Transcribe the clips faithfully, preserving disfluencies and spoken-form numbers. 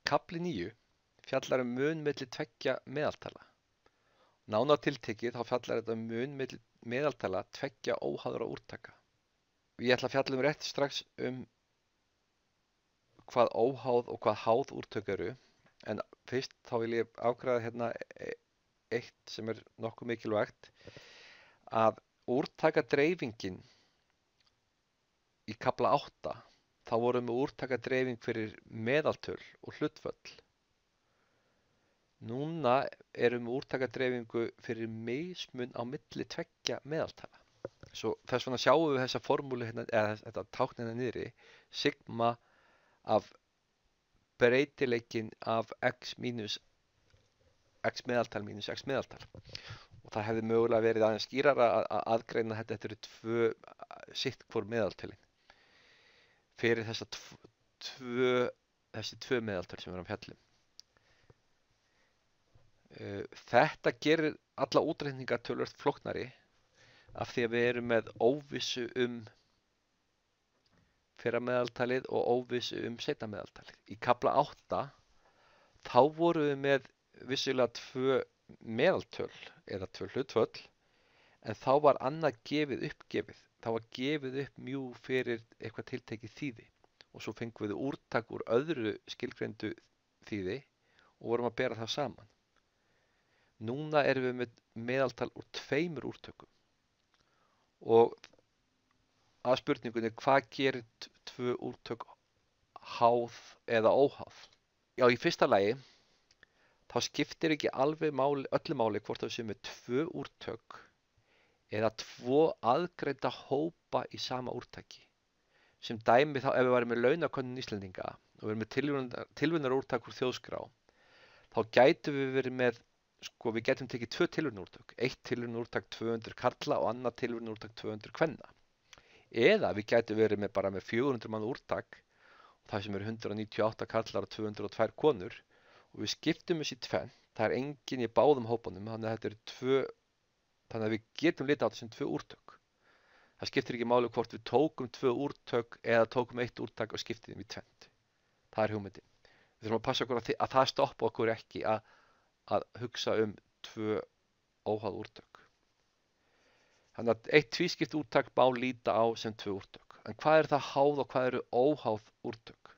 Kafli níu fjallar um mun milli tveggja meðaltala. Nánar tiltekið þá fjallar þetta um mun milli meðaltala tveggja óháðra úrtaka. Ég ætla að fjalla um rétt strax um hvað óháð og hvað háð úrtök eru, en fyrst þá vil ég ákveða hérna eitt sem er nokkuð mikilvægt, að úrtakadreifingin í kafla átta, þá vorum við úrtakadreifing fyrir meðaltöl og hlutföll. Núna erum við úrtakadreifingu fyrir mismun á milli tveggja meðaltala. Svo þess vegna sjáum við þessa formúlu hérna, eða þetta tákn hérna niðri, sigma af breytileikin af x mínus x meðaltal mínus x meðaltal. Og það hefði mögulega verið aðeins skýrara að aðgreina þetta, þetta eru tvö sitt hvor meðaltölin fyrir þessa tvö, þessi tvö meðaltöl sem við erum að fjalla um. Þetta gerir alla útreikninga töluvert flóknari af því að við erum með óvissu um fyrra meðaltalið og óvissu um seinna meðaltalið. Í kafla átta þá vorum við með vissulega tvö meðaltöl eða tvö hlutföll, en þá var annað gefið uppgefið. Það var gefið upp mjú fyrir eitthvað tiltekið þýði og svo fengum við úrtak úr öðru skilgreindu þýði og vorum að bera það saman. Núna erum við með meðaltal úr tveimur úrtökum og að spurningunni hvað gerir tvö úrtök háð eða óháð? Já, í fyrsta lagi þá skiptir ekki alveg máli, öllu máli hvort það sé með tvö úrtök eða tvo aðgreinda hópa í sama úrtaki. Sem dæmi þá ef við varum með launakönnun Íslendinga og við erum með tilvinnarúrtak úr þjóðskrá, þá gætum við verið með, sko við gætum tekið tvö tilvinnarúrtak, eitt tilvinnarúrtak tvö hundruð karla og annað tilvinnarúrtak tvö hundruð kvenna. Eða við gætum verið með bara með fjögur hundruð manna úrtak og það sem eru hundrað níutíu og átta karlar og tvö hundruð og tvær konur og við skiptum þessi tvenn, það er engin í báðum hópunum, þannig að þetta eru tvö. Þannig að við getum litið á þetta sem tvö úrtök. Það skiptir ekki máli hvort við tókum tvö úrtök eða tókum eitt úrtak og skiptið þeim í tvennt. Það er hugmyndin. Við þurfum að passa okkur að, að það stoppa okkur ekki að, að hugsa um tvö óháð úrtök. Þannig að eitt tvískipt úrtak má líta á sem tvö úrtök. En hvað er það háð og hvað eru óháð úrtök?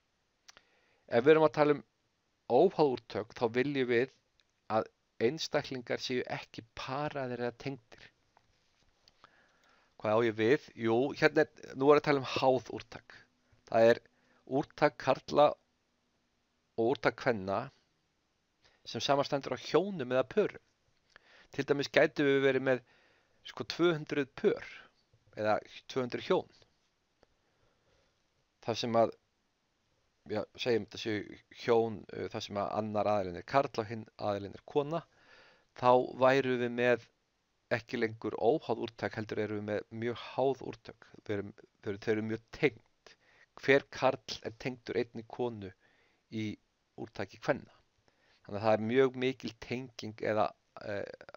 Ef við erum að tala um óháð úrtök þá viljum við að einstaklingar séu ekki paraðir eða tengdir. Hvað á ég við? Jú, hérna er, nú er að tala um háð úrtak. Það er úrtak karla og úrtak kvenna sem samanstendur á hjónum eða pörum. Til dæmis gætum við verið með sko tvö hundruð pör eða tvö hundruð hjón. Það sem að, já, segjum þetta séu hjón, það sem að annar aðilinn er karl og hinn aðilinn er kona, þá væru við með ekki lengur óháð úrtak, heldur erum við með mjög háð úrtök. Við erum, við erum, þeir eru mjög tengd. Hver karl er tengdur einni konu í úrtaki kvenna. Þannig að það er mjög mikil tenging eða eh,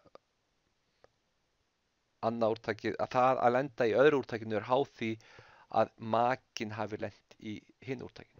annað úrtakið, að það að lenda í öðru úrtakinu er háð því að makinn hafi lent í hinn úrtakinu.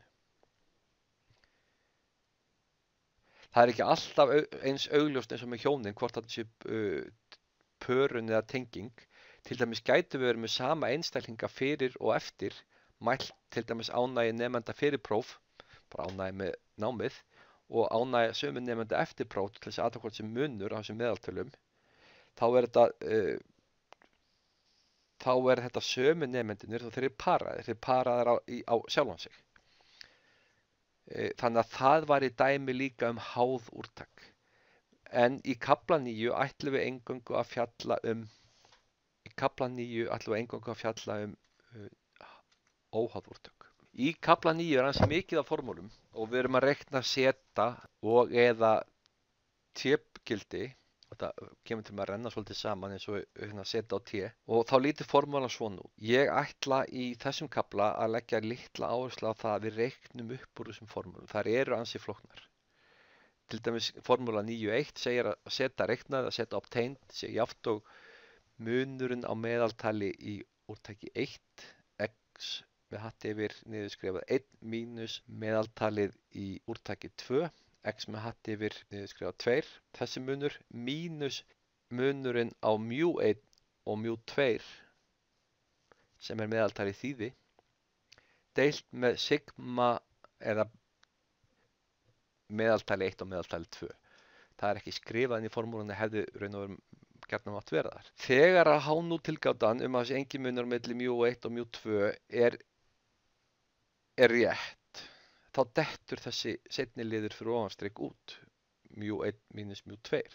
Það er ekki alltaf eins augljóst eins og með hjónin hvort þetta sé uh, pörun eða tenging. Til dæmis gætu við verið með sama einstaklinga fyrir og eftir, mælt til dæmis ánægi nemenda fyrir próf, bara ánægi með námið, og ánægi sömu nemenda eftir próf til þess að aðtöku hvort sem munur á þessum meðaltölum. Þá er þetta, uh, þá er þetta sömu nemendinir og þeir eru paraðir, þeir eru paraðir á, í, á sjálfan sig. Þannig að það var í dæmi líka um háð úrtak. En í kafla níu ætlum við eingöngu að fjalla um í kafla níu ætlum við eingöngu að fjalla um uh, óháð úrtök. Í kafla níu er hans mikið af formúlum og við erum að reikna seta og eða t-gildi. Þetta kemur til með að renna svolítið saman eins og hérna, seta á t og þá lítur formúlan svona út. Ég ætla í þessum kafla að leggja litla áherslu á það að við reiknum upp úr þessum formúlum. Þær eru ansi flóknar. Til dæmis formúla níu eitt segir að seta reiknað, að seta obtained, sé jafnt og munurinn á meðaltali í úrtaki eitt x með hatt yfir niðurskrifað einn mínus meðaltalið í úrtaki tvö, x með hatt yfir niðurskrifað tveir, þessi munur mínus munurinn á mjú einn og mjú tveir sem er meðaltalið þýði, deilt með sigma eða meðaltali eitt og meðaltali tvö. Það er ekki skrifað inn í formúlunni, hefði raun og veru gjarnan mátt vera þar. Þegar að H núll tilgátan um að þessi engin munur milli mjú eitt og mjú tvö er, er rétt, þá dettur þessi seinni liður fyrir ofanstrik út, mjú einn mínus mjú tveir.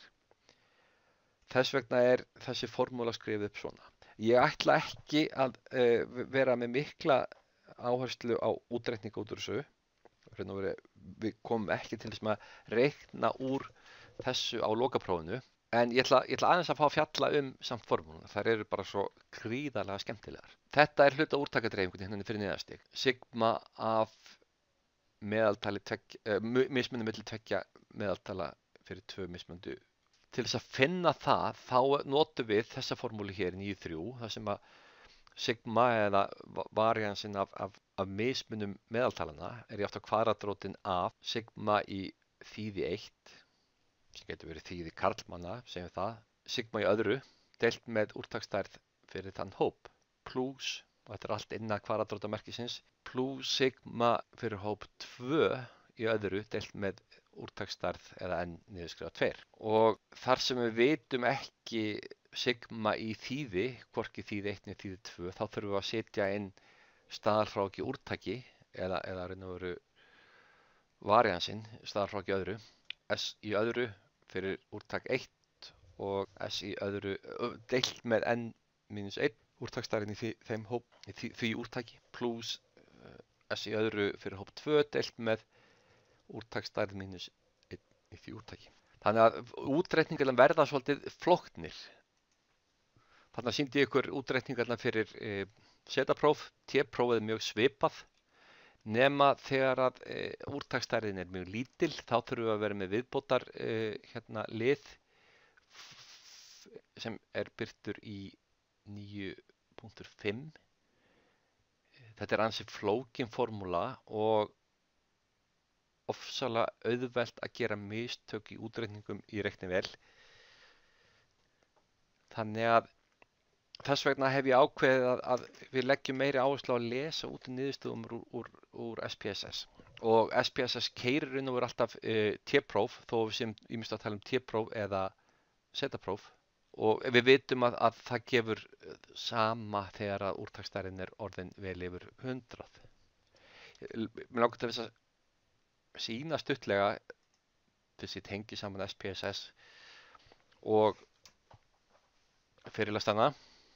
Þess vegna er þessi formúla skrifið upp svona. Ég ætla ekki að uh, vera með mikla áherslu á útreikninga út úr þessu. Veru, við komum ekki til þess að reikna úr þessu á lokaprófinu, en ég ætla, ég ætla aðeins að fá að fjalla um samt formúluna. Þær eru bara svo gríðarlega skemmtilegar. Þetta er hluta úrtakadreifingunni hérna fyrir neðastig. Sigma af meðaltali tvekja, uh, mismunum milli tveggja meðaltala fyrir tvö mismundu. Til þess að finna það, þá notum við þessa formúlu hér í níu þrjú, þar sem að sigma eða variansinn af, af, af mismunum meðaltalana er í átt á kvadratrótin af sigma í þýði eitt, sem getur verið þýði karlmanna, segjum það, sigma í öðru, deilt með úrtaksstærð fyrir þann hóp, plus, og þetta er allt innan kvadratrótamerkisins, plus sigma fyrir hóp tvö í öðru, deilt með úrtaksstærð eða n niðurskrifað tveir. Og þar sem við vitum ekki sigma í þýði, hvorki þýði eitt niður þýði tvö, þá þurfum við að setja inn staðalfráki úrtaki eða, eða raun og veru variansinn, staðalfráki öðru, s í öðru fyrir úrtak eitt og s í öðru deilt með n mínus einn, úrtaksstærðin í því, þeim hóp, í því, því úrtaki, plus uh, s í öðru fyrir hóp tvö deilt með úrtaksstærð mínus einn í því úrtaki. Þannig að útreikningarna verða svolítið flóknir. Þannig að sýndi ég ykkur útreikningarna fyrir e, setapróf, T-prófið er mjög svipað, nema þegar að e, úrtaksstærðin er mjög lítil, þá þurfum við að vera með viðbótar e, hérna, lið sem er birtur í níu punktur fimm. Þetta er ansi flókin formúla og ofsalega auðvelt að gera mistök í útreikningum í reiknivél. Þannig að þess vegna hef ég ákveðið að, að við leggjum meiri áherslu á að lesa út í niðurstöðum úr, úr, úr S P S S. Og S P S S keyrir inn og verður alltaf uh, T-próf, þó við séum ýmist að tala um T-próf eða setapróf. Og við vitum að, að það gefur sama þegar að úrtaksstærðin er orðin vel yfir hundrað. Mér langar til þess að sýna stuttlega þessi tengi saman S P S S og fyrirlestana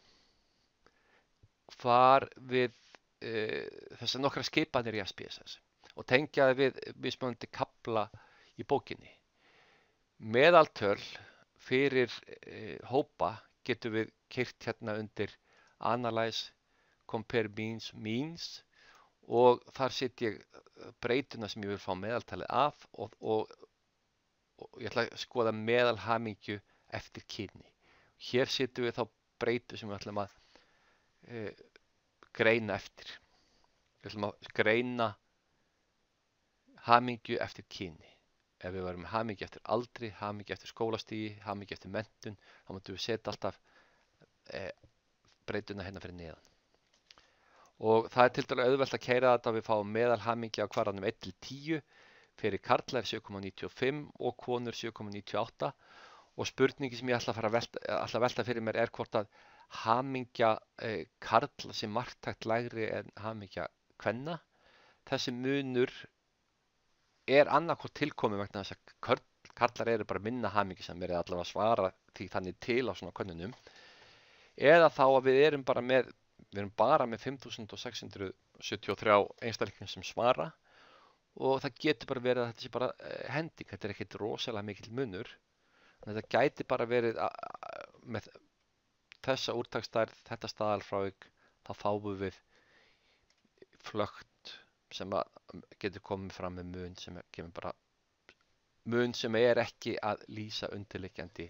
hvar við e, þessar nokkra skipanir í S P S S og tengja við mismunandi kafla í bókinni. Meðaltöl fyrir e, hópa getum við keyrt hérna undir Analyze, Compare Means, Means og þar set ég breytuna sem ég vil fá meðaltalið af og, og, og ég ætla að skoða meðalhamingju eftir kyni. Hér setjum við þá breytu sem við ætlum að e, greina eftir. Við ætlum að greina hamingju eftir kyni. Ef við varum með hamingju eftir aldri, hamingju eftir skólastigi, hamingju eftir menntun, þá myndum við setja alltaf e, breytuna hérna fyrir neðan. Og það er til dæmis auðvelt að keyra þetta, við fáum meðalhamingja á kvaranum eitt til tíu, fyrir karlar sjö komma níutíu og fimm og konur sjö komma níutíu og átta. Og spurningi sem ég ætla að fara að velta, ætla að velta fyrir mér er hvort að hamingja eh, karla sé marktækt lægri en hamingja kvenna. Þessi munur er annarkvort tilkomið vegna þess að karlar eru bara minna hamingjusamir eða allavega svara því þannig til á svona könnunum. Eða þá að við erum bara með Við erum bara með fimm þúsund sex hundruð sjötíu og þrjár einstaklingar sem svara og það getur bara verið að þetta sé bara hending, þetta er ekkert rosalega mikill munur. Þetta gæti bara verið að, með þessa úrtaksstærð, þetta staðalfrávik, þá fáum við flökt sem að getur komið fram með mun sem kemur bara mun sem er ekki að lýsa undirliggjandi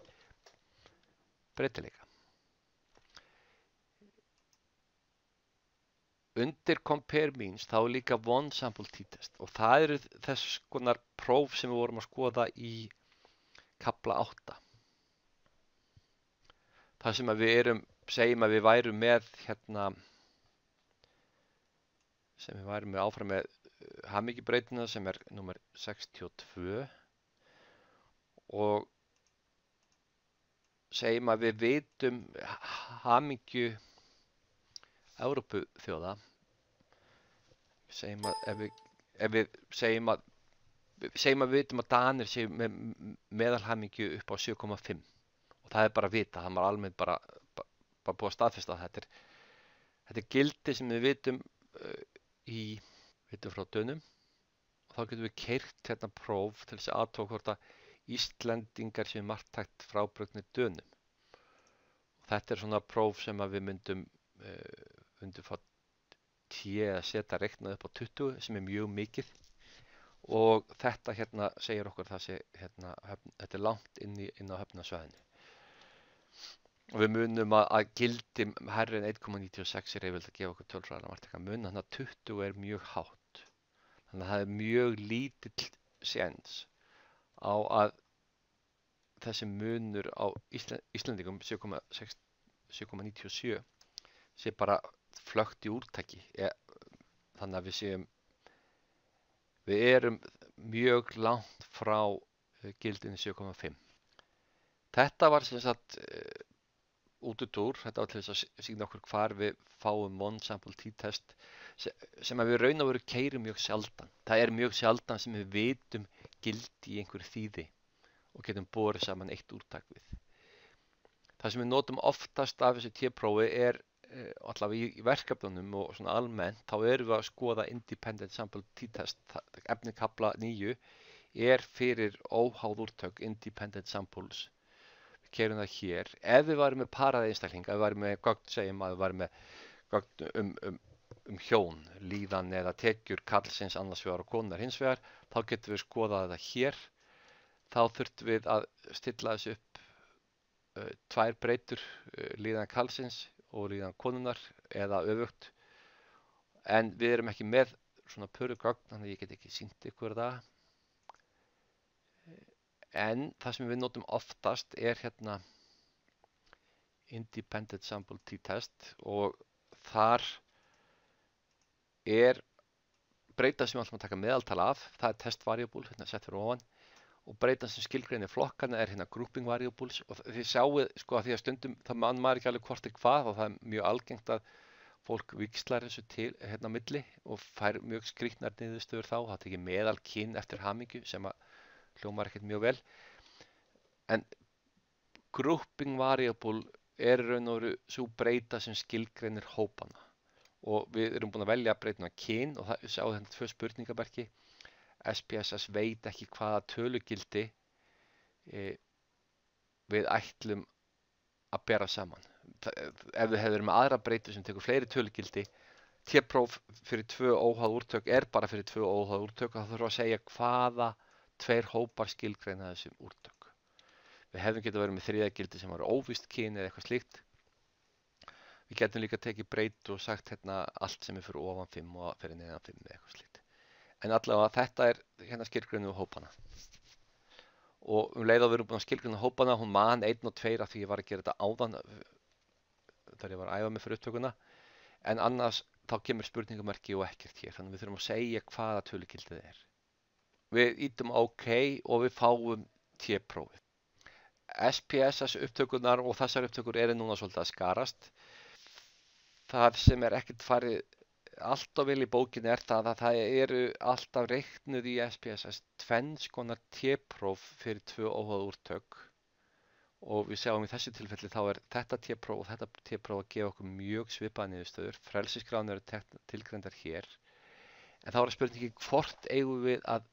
breytileika. undir compare means þá er líka one sample t-test og það eru þess konar próf sem við vorum að skoða í kafla átta. Það sem að við erum, segjum að við værum með hérna, sem við værum með áfram með hamingjubreytina sem er númer sextíu og tvö og segjum að við vitum hamingju Evrópuþjóða, segjum að ef við, ef við segjum að segjum að við vitum að Danir séu með meðalhamingju upp á sjö komma fimm og það er bara að vita, það er alveg bara, bara, bara búið að staðfesta að þetta er, þetta er gildi sem við vitum uh, í vitum frá Dönum og þá getum við keyrt hérna próf til þess að athuga hvort að Íslendingar séu marktækt frábrugðnir Dönum og þetta er svona próf sem að við myndum uh, myndum fá tíu að setja reiknað upp á tuttugu sem er mjög mikið og þetta hérna segir okkur það sé hérna, höfn, þetta er langt inn, í, inn á höfnasvæðinu og við munum að, að gildi hærri en einn komma níutíu og sex er yfirleitt að gefa okkur tölfræðilega marktæka mun, þannig að tuttugu er mjög hátt þannig að það er mjög lítill séns á að þessi munur á Ísland, Íslandingum sjö komma níutíu og sjö sé bara flögt í úrtaki ja, þannig að við séum við erum mjög langt frá gildinu sjö komma fimm. Þetta var sem sagt uh, útúrdúr, þetta var til þess að sýna okkur hvar við fáum one sample t-test sem að við raun og veru keyrum mjög sjaldan. Það er mjög sjaldan sem við vitum gildi í einhverju þýði og getum borið saman eitt úrtak við. Það sem við notum oftast af þessu t-prófi er allavega í verkefnunum og svona almennt þá erum við að skoða independent sample t-test efni kafla níu er fyrir óháð úrtök independent samples við keyrum það hér ef við varum með paraða einstaklinga ef við varum með gögn, segjum að við varum með gögn um, um, um hjón líðan eða tekjur karlsins annars vegar og konar hins vegar þá getum við skoðað þetta hér þá þurftum við að stilla þessu upp uh, tvær breytur uh, líðan karlsins og líðan konunar eða öfugt en við erum ekki með svona pöru gögn þannig að ég get ekki sýnt ykkur það en það sem við notum oftast er hérna independent sample t-test og þar er breyta sem við ætlum að taka meðaltal af það er test variable hérna sett fyrir ofan og breytan sem skilgreinir flokkana er hérna grouping variables og þið sjáu sko að því að stundum það mann maður ekki alveg hvort er hvað og það er mjög algengt að fólk víxlar þessu til hérna á milli og fær mjög skrýtnar niðurstöður þá það tekir meðal kyn eftir hamingju sem að hljómar ekkert mjög vel en grouping variable er raun og veru sú breyta sem skilgreinir hópana og við erum búin að velja breytuna kyn og það sjáu hérna tvö spurningamerki S P S S veit ekki hvaða tölugildi e, við ætlum að bera saman. Það, ef við hefðum með aðra breytu sem tekur fleiri tölugildi, t-próf fyrir tvö óháð úrtök er bara fyrir tvö óháð úrtök og það þurfa að segja hvaða tveir hópar skilgreina þessum úrtök. Við hefðum getað verið með þriðja gildi sem var óvíst kyn eða eitthvað slíkt. Við getum líka tekið breytu og sagt hérna allt sem er fyrir ofan fimm og fyrir neðan fimm eða eitthvað slíkt. En allavega þetta er hérna skilgreinu hópana og um leið að við erum búin að skilgreina hópana hún man einn og tveir af því ég var að gera þetta áðan þar ég var að æfa mig fyrir upptökuna en annars þá kemur spurningamerki og ekkert hér þannig við þurfum að segja hvaða tölugildið er við ítum OK og við fáum t-prófið S P S S upptökunar og þessar upptökur eru núna svolítið að skarast það sem er ekkert farið alltaf vel í bókinni er það að það eru alltaf reiknuð í S P S S tvenns konar t-próf fyrir tvö óháð úrtök og við sjáum í þessu tilfelli þá er þetta t-próf og þetta t-próf að gefa okkur mjög svipaða niðurstöður frelsisgráðurnar eru tilgreindar hér en þá er spurningin hvort eigum við að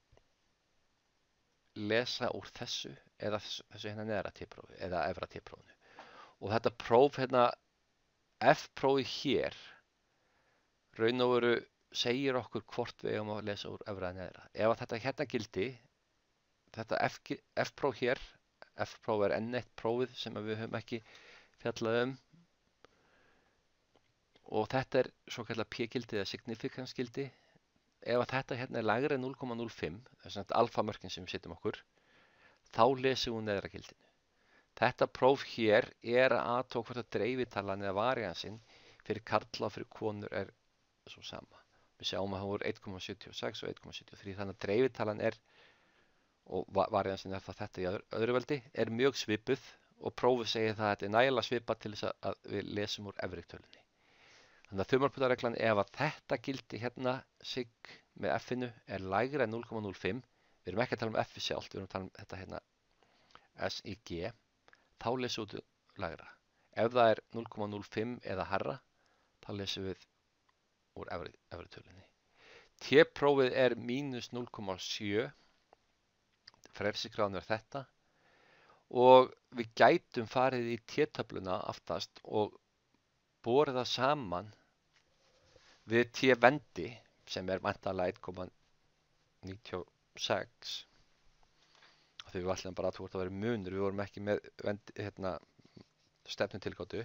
lesa úr þessu eða þessu, þessu hérna neðra t-prófi eða efra t-prófinu og þetta próf hérna F-prófið hér raun og veru segir okkur hvort við eigum að lesa úr efra eða neðra. Ef að þetta hérna gildi, þetta F-próf hér, F-próf er enn eitt prófið sem við höfum ekki fjallað um og þetta er svo kallar p-gildi eða significance gildi. Ef að þetta hérna er lægra en núll komma núll fimm, þess að alfa-mörkin sem við setjum okkur, þá lesum við neðra gildinu. Þetta próf hér er að athuga hvort að dreifitalan eða variansinn fyrir karla og fyrir konur er svo sama. Við sjáum að það voru eitt komma sjötíu og sex og eitt komma sjötíu og þrjú, þannig að dreifitalan er, og variansinn er það þetta í öðru, öðru veldi, er mjög svipuð og prófið segir það að þetta er nægilega svipað til þess að við lesum úr efriktölunni. Þannig að þumalputtareglan, ef að þetta gildi hérna sig með f-inu er lægra en núll komma núll fimm, við erum ekki að tala um f-i sjálft, við erum að tala um þetta hérna S I G, þá lesum við lægra. Ef það er núll komma núll fimm eða hærra, þá lesum við úr efritölunni. T-prófið er mínus núll komma sjö, frelsisgráðan er þetta, og við gætum farið í T-töfluna aftast og borið það saman við T-vendi sem er væntanlega eitt komma níutíu og sex, og því við ætlum bara að þú ert að vera munur, við vorum ekki með vendi, hérna, stefnutilgátu.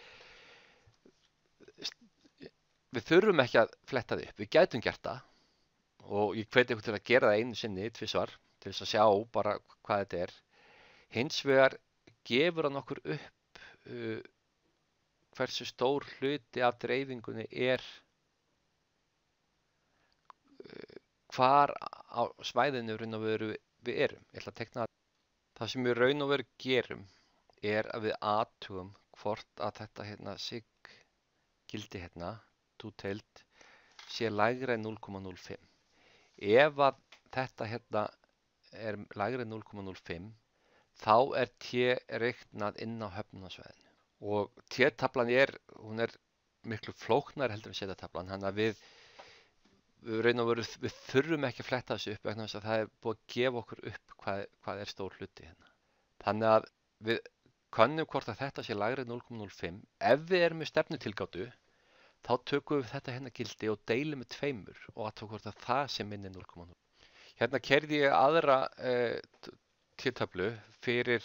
Við þurfum ekki að fletta þið upp, við gætum gert það og ég hveti ykkur til að gera það einu sinni, tvisvar, til þess að sjá bara hvað þetta er. Hins vegar gefur hann okkur upp uh, hversu stór hluti af dreifingunni er uh, hvar á svæðinu raun og veru við erum. Ég ætla að tekna það. Það sem við raun og veru gerum er að við athugum hvort að þetta hérna sig gildi hérna, two-tailed, sé lægra en núll komma núll fimm. Ef að þetta hérna er lægra en núll komma núll fimm, þá er T reiknað inn á höfnunarsvæðinu. Og T-tablan er, hún er miklu flóknar heldur en Z-tablan, þannig að við, við, raun og veru, við þurfum ekki að fletta þessu upp vegna þess að það er búið að gefa okkur upp hvað, hvað er stór hluti hérna. Þannig að við könnum hvort að þetta sé lægra en núll komma núll fimm. Ef við erum með stefnutilgátu, þá tökum við þetta hérna gildi og deilum með tveimur og aðtökum hvort að það sé minni núll komma núll. Hérna keyrði ég aðra eh, T-töflu fyrir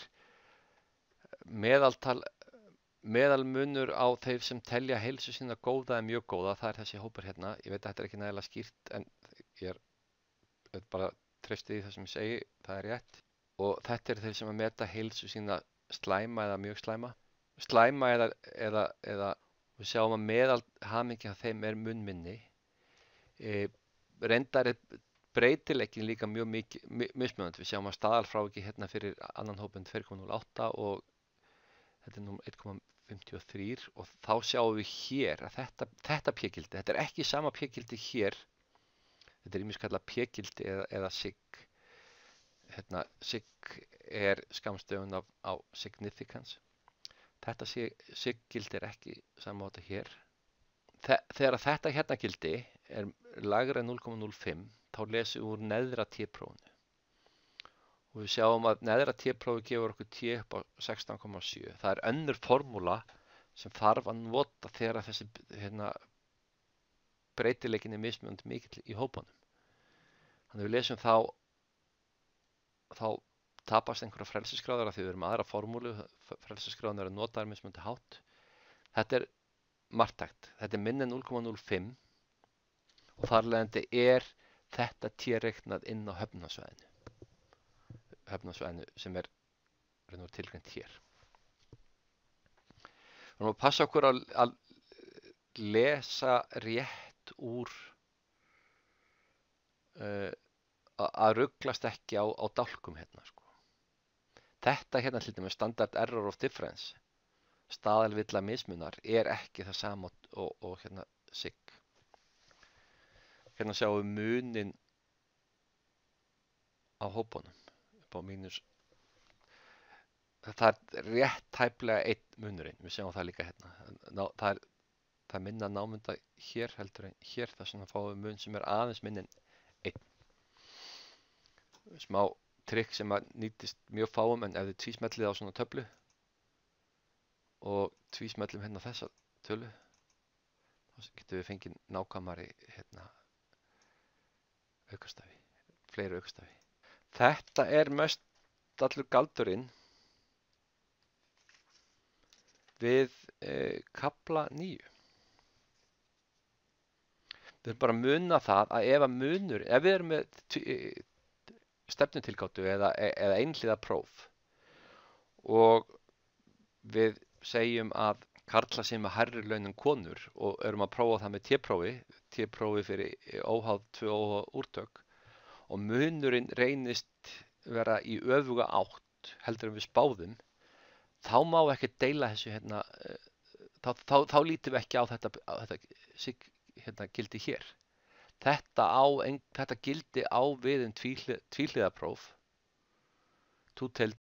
meðaltal, meðalmunur á þeir sem telja heilsu sína góða eða mjög góða. Það er þessi hópur hérna. Ég veit að þetta er ekki nægilega skýrt en ég er, er bara treystið í það sem ég segi, það er rétt. Og þetta er þeir sem að meta heilsu sína slæma eða mjög slæma. Slæma eða, eða, eða við sjáum að meðal hamingja þeim er mun minni. E, reyndar er breytileikin líka mjög mikið mismunandi. Við sjáum að staðalfráviki hérna fyrir annan hópin tvö komma núll átta og þetta er nú eitt komma fimmtíu og þrjú og þá sjáum við hér að þetta, þetta p-gildi, þetta er ekki sama p-gildi hér, þetta er ýmist kallað p-gildi eða, eða sig. Hérna, sig er skammstöfun af á significance. Þetta sig gildi er ekki sama á þetta hér. Þegar þetta hérna gildi er lægra en núll komma núll fimm, þá lesum við úr neðra T-prófinu. Og við sjáum að neðra T-prófi gefur okkur T upp á sextán komma sjö. Það er önnur formúla sem þarf að nota þegar þessi hérna, breytileikin er mismunandi mikill í hópunum. Þannig við lesum þá, þá tapast einhverja frelsisgráður af því við erum aðra formúlu, frelsisgráðan er að nota mismunandi hátt. Þetta er marktækt, þetta er minni en núll komma núll fimm og þar leiðandi er þetta T reiknað inn á höfnunarsvæðinu. höfnunarsvæðinu sem er tilgreint hér. Við erum að passa okkur að, að lesa rétt úr uh, að rugglast ekki á, á dálkum hérna sko. Þetta hérna til dæmis standard error of difference, staðalvilla mismunar, er ekki það sama og, og, og hérna sig. Hérna sjáum við munin á hópunum upp á mínus. Það er rétt tæplega einn munurinn, við sjáum það líka hérna. Ná, það, er, það er minna námunda hér heldur en hér, þess vegna fáum við mun sem er aðeins minni en einn. Smá trikk sem að nýtist mjög fáum, en ef þið tvísmellið á svona töflu og tvísmellum hérna þessa tölu, þá getum við fengið nákvæmari hérna aukastafi, fleiri aukastafi. Þetta er mest allur galdurinn við e, kafla níu. Við erum bara að muna það að ef að munur, ef við erum með stefnutilgátu eða, eða einhliða próf og við segjum að karla sem að hærri laun en konur og erum að prófa það með T-prófi, T-prófi fyrir óháð tvö óháð úrtök og munurinn reynist vera í öfuga átt heldur en við spáðum, þá má ekki deila þessu hérna, þá, þá, þá lítum við ekki á þetta, á þetta hérna, gildi hér. Þetta, á, þetta gildi á við um tvíhliða próf, two-tailed